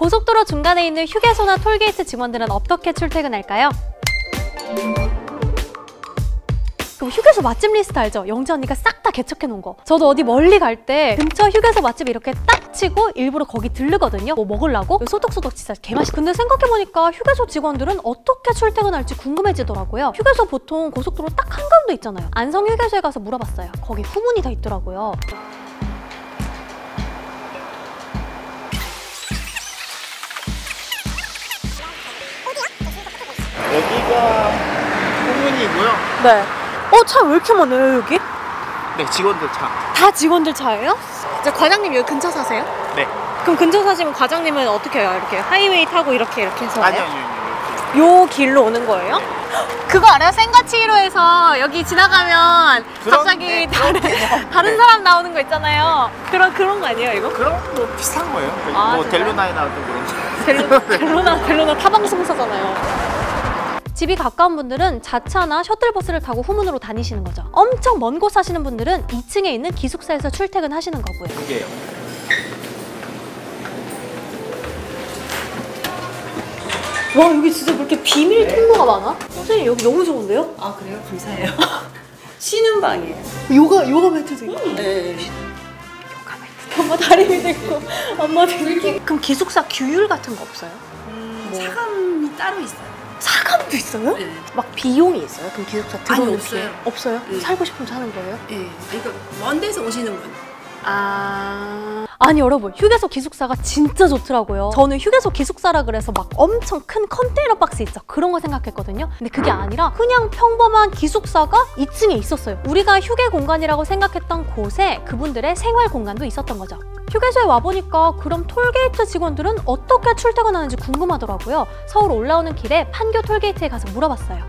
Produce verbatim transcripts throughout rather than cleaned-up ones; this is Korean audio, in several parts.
고속도로 중간에 있는 휴게소나 톨게이트 직원들은 어떻게 출퇴근할까요? 그럼 휴게소 맛집 리스트 알죠? 영지 언니가 싹 다 개척해놓은 거. 저도 어디 멀리 갈 때 근처 휴게소 맛집 이렇게 딱 치고 일부러 거기 들르거든요. 뭐 먹으려고. 소떡소떡 진짜 개맛있어. 근데 생각해보니까 휴게소 직원들은 어떻게 출퇴근할지 궁금해지더라고요. 휴게소 보통 고속도로 딱 한가운데 있잖아요. 안성 휴게소에 가서 물어봤어요. 거기 후문이 다 있더라고요. 여기가 후문이고요. 네. 어, 차 왜 이렇게 많아요, 여기? 네, 직원들 차. 다 직원들 차예요? 이제 과장님 여기 근처 사세요? 네. 그럼 근처 사시면 과장님은 어떻게 해요? 이렇게 하이웨이 타고 이렇게 이렇게 해서 아니요, 와요? 아니요, 이렇게. 요 길로 오는 거예요? 그거 알아요? 생가치로에서 여기 지나가면 갑자기 네, 다른, 그렇군요. 다른 네. 사람 나오는 거 있잖아요. 그런 그런 거 아니에요, 이거? 그럼 뭐 비슷한 거예요. 아, 뭐 진짜요? 델로나에 나왔던 그런 거. 델로, 델로나, 델로나 타방송사잖아요. 집이 가까운 분들은 자차나 셔틀버스를 타고 후문으로 다니시는 거죠. 엄청 먼 곳 사시는 분들은 이 층에 있는 기숙사에서 출퇴근하시는 거고요. 그게요. 와, 여기 진짜 왜 이렇게 비밀 통로가 많아? 선생님 여기 너무 좋은데요? 아 그래요? 감사해요. 쉬는 방이에요. 요가, 요가 매트도 있고. 네. 요가 매트. 엄마 다리 밑에 있고, 엄마 다리 밑에 있고. 그럼 기숙사 규율 같은 거 없어요? 음, 뭐. 사감이 따로 있어요. 사감도 있어요? 네. 막 비용이 있어요? 그럼 기숙사 들어오는 아니, 없어요. 비용? 없어요? 네. 살고 싶으면 사는 거예요? 예. 그러니까 먼 데서 오시는 분. 아... 아니 여러분, 휴게소 기숙사가 진짜 좋더라고요. 저는 휴게소 기숙사라 그래서 막 엄청 큰 컨테이너 박스 있죠? 그런 거 생각했거든요. 근데 그게 아니라 그냥 평범한 기숙사가 이 층에 있었어요. 우리가 휴게 공간이라고 생각했던 곳에 그분들의 생활 공간도 있었던 거죠. 휴게소에 와보니까 그럼 톨게이트 직원들은 어떻게 출퇴근하는지 궁금하더라고요. 서울 올라오는 길에 판교 톨게이트에 가서 물어봤어요.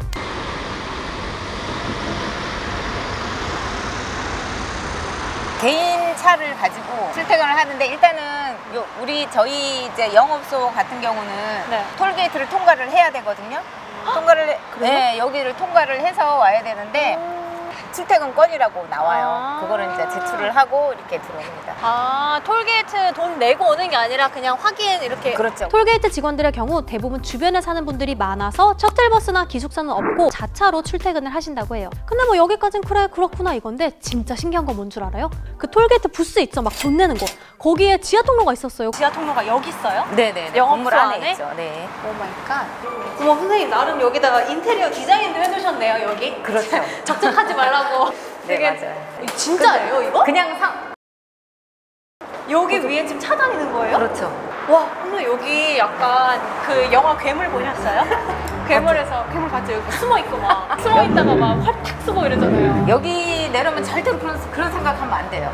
개인 차를 가지고 출퇴근을 하는데 일단은 요 우리 저희 이제 영업소 같은 경우는 네. 톨게이트를 통과를 해야 되거든요. 통과를 해- 그래요? 네, 여기를 통과를 해서 와야 되는데 출퇴근권이라고 나와요. 아. 그거를 이제 제출을 하고 이렇게 들어옵니다. 아, 톨게이트 돈 내고 오는 게 아니라 그냥 확인 이렇게. 그렇죠. 톨게이트 직원들의 경우 대부분 주변에 사는 분들이 많아서 셔틀버스나 기숙사는 없고 자차로 출퇴근을 하신다고 해요. 근데 뭐 여기까진 그래 그렇구나 이건데 진짜 신기한 건 뭔 줄 알아요? 그 톨게이트 부스 있죠? 막 돈 내는 거. 거기에 지하 통로가 있었어요. 지하 통로가 여기 있어요? 네네. 영업소 건물 안에, 안에? 있죠. 네. 오 마이 갓. 어머, 선생님 나름 여기다가 인테리어 디자인도 해두셨네요, 여기? 그렇죠. 적적하지 말라고. 네, 되게 맞아요. 진짜예요, 이거? 그냥 상 여기 위에 지금 차 다니는 거예요? 그렇죠. 와, 근데 여기 약간 그 영화 괴물 보셨어요? 괴물에서 괴물 봤죠? 여기 숨어 있고 막 숨어 있다가 막 활 탁 쏘고 이러잖아요. 여기 내려오면 절대로 그런, 그런 생각하면 안 돼요.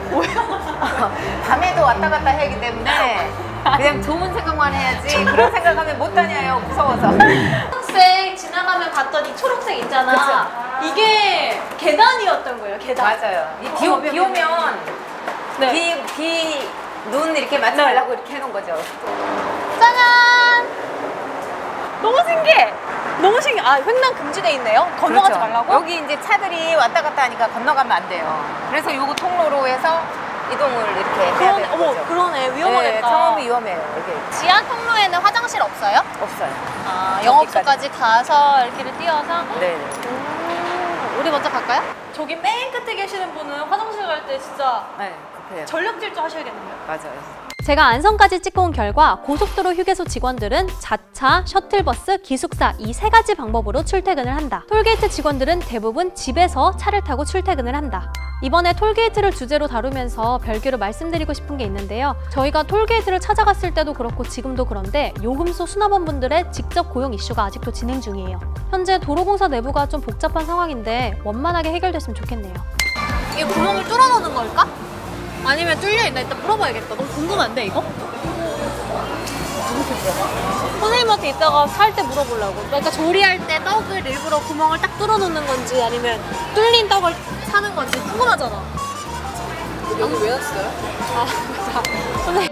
밤에도 왔다 갔다 하기 때문에 그냥 좋은 생각만 해야지 그런 생각하면 못 다녀요. 무서워서. 초록색 지나가면 봤더니 초록색 있잖아. 그쵸. 이게 계단이었던 거예요, 계단. 맞아요. 이 비, 오- 비 오면 네. 비, 비, 눈 이렇게 맞지 네. 말라고 이렇게 해놓은 거죠. 짜잔! 너무 신기해! 너무 신기해. 아, 횡단 금지돼 있네요? 건너가지 그렇죠. 말라고? 여기 이제 차들이 왔다 갔다 하니까 건너가면 안 돼요. 그래서 요거 통로로 해서 이동을 이렇게 해야 그러네, 되는 어머, 거죠. 그러네. 위험하겠다. 네, 처음이 위험해요. 여기 지하 통로에는 화장실 없어요? 없어요. 아, 여기까지. 영업소까지 가서 이렇게를 뛰어서? 네. 오, 우리 먼저 갈까요? 저기 맨 끝에 계시는 분은 화장실 갈 때 진짜 네, 급해요. 전력 질주 하셔야겠는데요? 맞아요. 제가 안성까지 찍고 온 결과 고속도로 휴게소 직원들은 자차, 셔틀버스, 기숙사 이 세 가지 방법으로 출퇴근을 한다. 톨게이트 직원들은 대부분 집에서 차를 타고 출퇴근을 한다. 이번에 톨게이트를 주제로 다루면서 별개로 말씀드리고 싶은 게 있는데요. 저희가 톨게이트를 찾아갔을 때도 그렇고 지금도 그런데 요금소 수납원분들의 직접 고용 이슈가 아직도 진행 중이에요. 현재 도로공사 내부가 좀 복잡한 상황인데 원만하게 해결됐으면 좋겠네요. 이 구멍을 뚫어놓는 걸까? 아니면 뚫려있나? 일단 물어봐야겠다. 너무 궁금한데 이거? 선생님한테 이따가 살 때 물어보려고. 그러니까 조리할 때 떡을 일부러 구멍을 딱 뚫어놓는 건지 아니면 뚫린 떡을 사는 건지 궁금하잖아. 여기 왜 왔어요? 아, 맞아. 선생님,